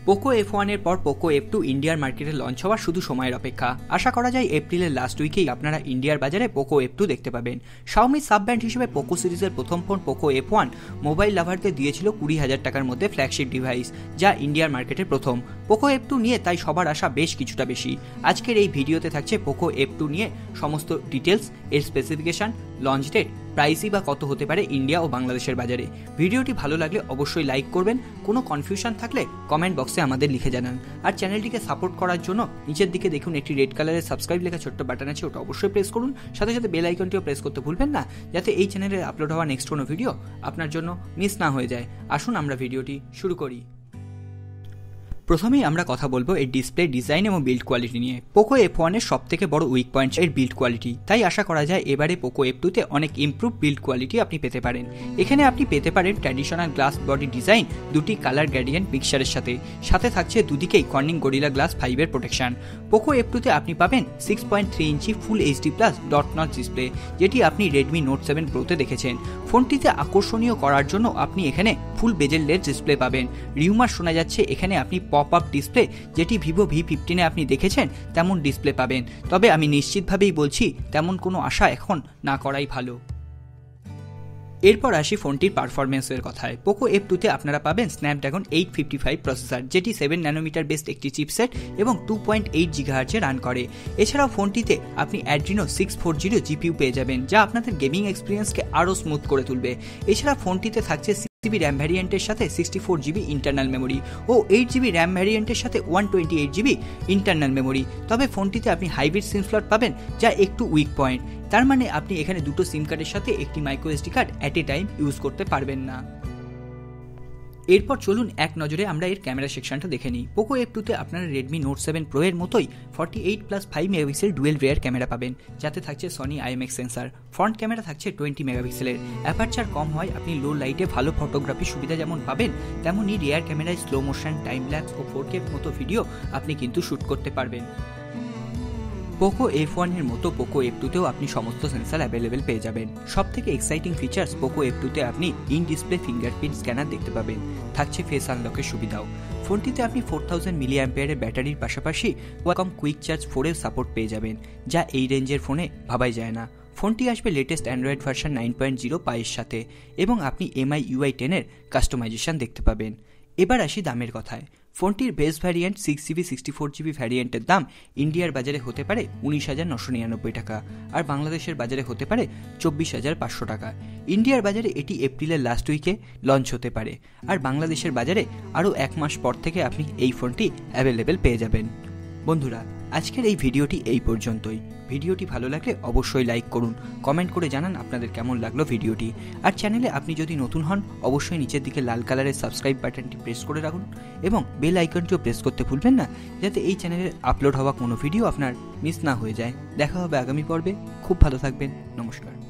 Poco F1 এর পর Poco F2 ইন্ডিয়ার মার্কেটে লঞ্চ হওয়ার শুধু সময়ের অপেক্ষা। আশা করা যায় এপ্রিলের লাস্ট উইকেই আপনারা ইন্ডিয়ার বাজারে পোকো F2 দেখতে পাবেন। শাওমি সাব ব্র্যান্ড হিসেবে পোকো সিরিজের প্রথম ফোন পোকো F1 মোবাইল লাভারদের দিয়েছিল 20,000 টাকার মধ্যে ফ্ল্যাগশিপ ডিভাইস, যা ইন্ডিয়ার মার্কেটের প্রথম। পোকো F2 নিয়ে তাই সবার আশা বেশ কিছুটা বেশি। আজকের এই ভিডিওতে থাকছে পোকো F2 নিয়ে সমস্ত ডিটেলস, এর স্পেসিফিকেশন, লঞ্চ ডেট, প্রাইসই বা কত হতে পারে ইন্ডিয়া ও বাংলাদেশের বাজারে। ভিডিওটি ভালো লাগলে অবশ্যই লাইক করবেন, কোনো কনফিউশন থাকলে কমেন্ট বক্সে আমাদের লিখে জানান। আর চ্যানেলটিকে সাপোর্ট করার জন্য নিচের দিকে দেখুন একটি রেড কালারের সাবস্ক্রাইব লেখা ছোট্ট বাটন আছে, ওটা অবশ্যই প্রেস করুন। সাথে সাথে বেল আইকনটিও প্রেস করতে ভুলবেন না, যাতে এই চ্যানেলে আপলোড হওয়া নেক্সট কোনো ভিডিও আপনার জন্য মিস না হয়ে যায়। আসুন আমরা ভিডিওটি শুরু করি। প্রথমেই আমরা কথা বলবো এর ডিসপ্লে, ডিজাইন এবং বিল্ড কোয়ালিটি নিয়ে। পোকো F1 এর সবথেকে বড় উইক পয়েন্ট এর বিল্ড কোয়ালিটি, তাই আশা করা যায় এবারে পোকো F2 তে অনেক ইমপ্রুভ বিল্ড কোয়ালিটি আপনি পেতে পারেন। এখানে আপনি পেতে পারেন ট্র্যাডিশনাল গ্লাস বডি ডিজাইন, দুটি কালার গ্রেডিয়েন্ট মিক্সচারের সাথে থাকছে দুদিকেই কর্নিং গরিলা গ্লাস 5 এর প্রোটেকশন। পোকো F2 তে আপনি পাবেন 6.3 inch full HD plus dot notch display, যেটি আপনি রেডমি নোট 7 প্রোতে দেখেছেন। ফোনটিতে আকর্ষণীয় করার জন্য আপনি এখানে ফুল বেজেল লেড ডিসপ্লে পাবেন। রিউমার শোনা যাচ্ছে এখানে আপনি পপ আপ ডিসপ্লে, যেটি ভিভো V15 এ আপনি দেখেছেন তেমন ডিসপ্লে পাবেন। তবে আমি নিশ্চিতভাবেই বলছি তেমন কোনো আশা এখন না করাই ভালো। এরপর আসি ফোনটির পারফরমেন্সের কথায়। পোকো F2 তে আপনারা পাবেন স্ন্যাপড্রাগন 855 প্রসেসর, যেটি 7 ন্যানোমিটার বেসড একটি চিপসেট এবং 2.8 GHz রান করে। এছাড়াও ফোনটিতে আপনি অ্যাড্রিনো 640 জিপিইউ পেয়ে যাবেন, যা আপনাদের গেমিং এক্সপিরিয়েন্সকে আরও স্মুথ করে তুলবে। এছাড়া ফোনটিতে থাকছে 6GB র্যাম ভ্যারিয়েন্টের সাথে 64GB ইন্টারনাল মেমোরি ও 8GB র্যাম ভ্যারিয়েন্টের সাথে 128GB ইন্টারনাল মেমোরি। তবে ফোনটিতে আপনি হাইব্রিড সিম স্লট পাবেন, যা একটু উইক পয়েন্ট। তার মানে আপনি এখানে দুটো সিম কার্ডের সাথে একটি micro SD card at a time use করতে পারবেন না। এরপর চলুন এক নজরে আমরা এর ক্যামেরা সেকশনটা দেখে নিই। পোকো F2 তে আপনারা রেডমি নোট 7 প্রো এর মতোই 48+5 মেগাপিক্সেল ডুয়েল রিয়ার ক্যামেরা পাবেন, যাতে থাকছে Sony IMX sensor. Front camera থাকছে 20 মেগাপিক্সেলের। অ্যাপারচার কম হয় আপনি লো লাইটে ভালো ফটোগ্রাফি সুবিধা যেমন পাবেন, তেমনই রিয়ার ক্যামেরায় স্লো মোশন, টাইম ল্যাপস ও 4K মতো ভিডিও আপনি কিন্তু শ্যুট করতে পারবেন। পোকো F1 এর মতো পোকো F2 তেও আপনি সমস্ত সেন্সার অ্যাভেলেবেল পেয়ে যাবেন। সব থেকে এক্সাইটিং ফিচার্স, পোকো F2 তে আপনি ইন ডিসপ্লে ফিঙ্গারপ্রিন্ট স্ক্যানার দেখতে পাবেন, থাকছে ফেস আনলকের সুবিধাও। ফোনটিতে আপনি 4000 mAh এর ব্যাটারির পাশাপাশি ওয়াকম কুইক চার্জ 4 এর সাপোর্ট পেয়ে যাবেন, যা এই রেঞ্জের ফোনে ভাবাই যায় না। ফোনটি আসবে লেটেস্ট অ্যান্ড্রয়েড ভার্সন 9.0 পাইয়ের সাথে এবং আপনি MIUI 10 এর কাস্টমাইজেশন দেখতে পাবেন। এবার আসি দামের কথায়। ফোনটির বেস ভ্যারিয়েন্ট 6GB 64GB ভ্যারিয়েন্টের দাম ইন্ডিয়ার বাজারে হতে পারে 19,999 টাকা, আর বাংলাদেশের বাজারে হতে পারে 24,500 টাকা। ইন্ডিয়ার বাজারে এটি এপ্রিলের লাস্ট উইকে লঞ্চ হতে পারে, আর বাংলাদেশের বাজারে আরও 1 মাস পর থেকে আপনি এই ফোনটি অ্যাভেলেবেল পেয়ে যাবেন। বন্ধুরা, আজকের এই ভিডিওটি এই পর্যন্তই। ভিডিওটি ভালো লাগলে অবশ্যই লাইক করুন, কমেন্ট করে জানান আপনাদের কেমন লাগলো ভিডিওটি। আর চ্যানেলে আপনি যদি নতুন হন অবশ্যই নিচের দিকে লাল কালারের সাবস্ক্রাইব বাটনটি প্রেস করে রাখুন এবং বেল আইকনটিও প্রেস করতে ভুলবেন না, যাতে এই চ্যানেলে আপলোড হওয়া কোনো ভিডিও আপনার মিস না হয়ে যায়। দেখা হবে আগামী পর্বে। খুব ভালো থাকবেন। নমস্কার।